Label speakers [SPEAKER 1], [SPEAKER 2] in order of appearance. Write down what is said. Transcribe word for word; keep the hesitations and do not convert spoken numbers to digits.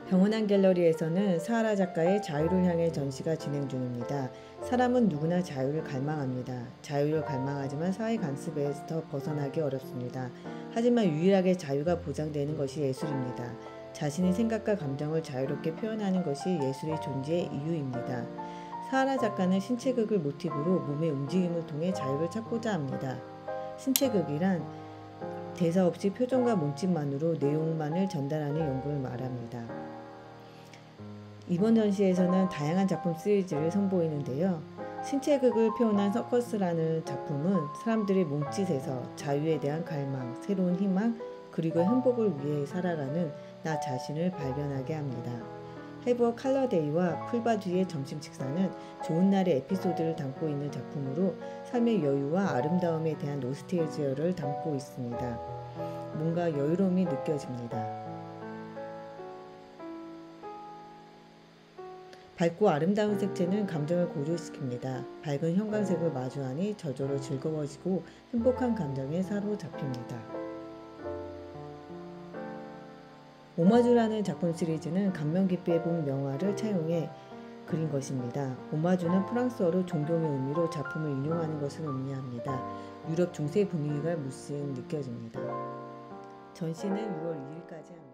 [SPEAKER 1] 병원안 갤러리에서는 사하라 작가의 자유를 향해 전시가 진행 중입니다. 사람은 누구나 자유를 갈망합니다. 자유를 갈망하지만 사회 간섭에서 벗어나기 어렵습니다. 하지만 유일하게 자유가 보장되는 것이 예술입니다. 자신의 생각과 감정을 자유롭게 표현하는 것이 예술의 존재의 이유입니다. 사하라 작가는 신체극을 모티브로 몸의 움직임을 통해 자유를 찾고자 합니다. 신체극이란 대사 없이 표정과 몸짓만으로 내용만을 전달하는 연구를 말합니다. 이번 전시에서는 다양한 작품 시리즈를 선보이는데요. 신체극을 표현한 서커스라는 작품은 사람들의 몸짓에서 자유에 대한 갈망, 새로운 희망, 그리고 행복을 위해 살아가는 나 자신을 발견하게 합니다. Have a Color Day와 풀바지의 점심 식사는 좋은 날의 에피소드를 담고 있는 작품으로 삶의 여유와 아름다움에 대한 노스텔지아를 담고 있습니다. 뭔가 여유로움이 느껴집니다. 밝고 아름다운 색채는 감정을 고조시킵니다. 밝은 형광색을 마주하니 저절로 즐거워지고 행복한 감정에 사로잡힙니다. 오마주라는 작품 시리즈는 감명 깊게 본 명화를 차용해 그린 것입니다. 오마주는 프랑스어로 존경의 의미로 작품을 인용하는 것을 의미합니다. 유럽 중세 분위기가 물씬 느껴집니다. 전시는 유월 이일까지 합니다.